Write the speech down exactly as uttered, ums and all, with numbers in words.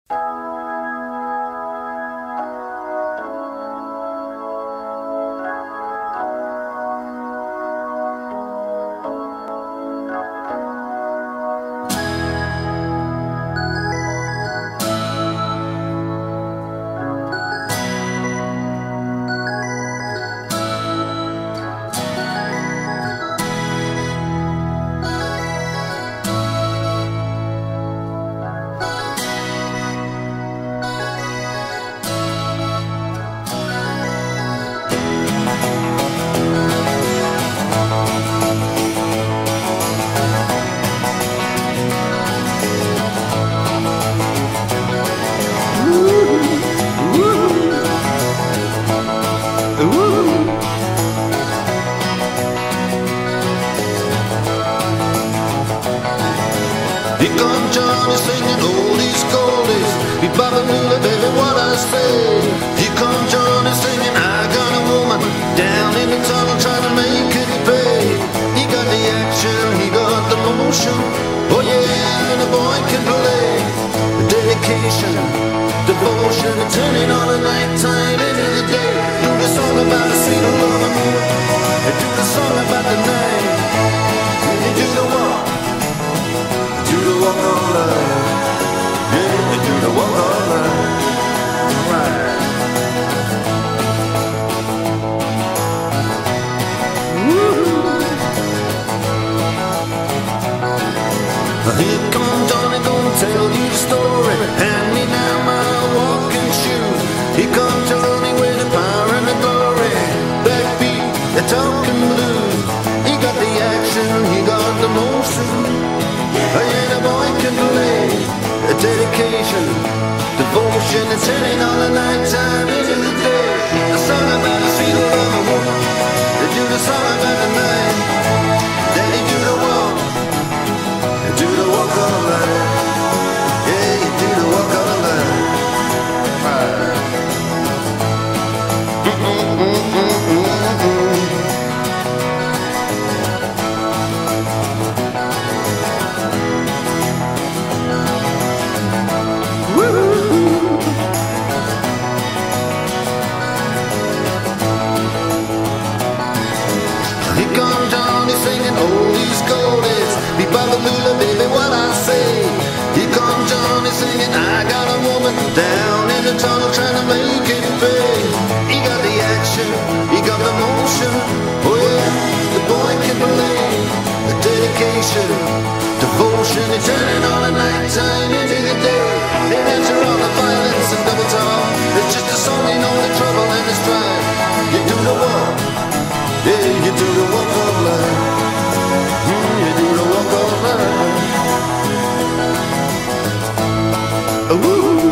Here comes Johnny singing oldies, goldies. Be Baba Lula, baby, what I say. Here comes Johnny singing, I got a woman down in the tunnel trying to make it pay. He got the action, he got the motion. Oh yeah, and the boy can play. Dedication, devotion, turning on the nighttime into the day. Do the song about the sweet love and moon. Do the song about the night. You do the walk. Do the walk of love, yeah, do the walk of love, right. Here comes Johnny, gonna tell you the story. Hand me down my walking shoes. Here comes Johnny with the power and the glory. Backbeat, the talking blues. He got the action, he got the motion. Yeah, the boy can play. A dedication, devotion, and turning on the nighttime into the day. A song about the sweet love of woman. They do the song about the night. Then they do the walk. They do the walk of life. Yeah, you do the walk of life. Here comes Johnny singing oldies, goldies. Be Baba Lula, baby, what I say. Here comes Johnny singing, I got a woman down in the tunnel trying to make it pay. He got the action, he got the motion. Oh yeah, the boy can play. The dedication, devotion, and turning on the nighttime into the day. They answer all the violence and double talk. It's just a song, you know the trouble and the strife. You do the walk. Yeah, you do the walk of life. Mm, you do the walk of life. Ooh.